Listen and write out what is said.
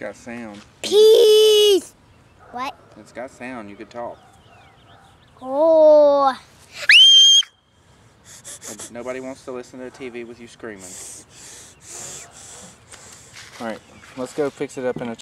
got sound. Peace! What? It's got sound. You could talk. Oh. But nobody wants to listen to the TV with you screaming. Alright, let's go fix it up in a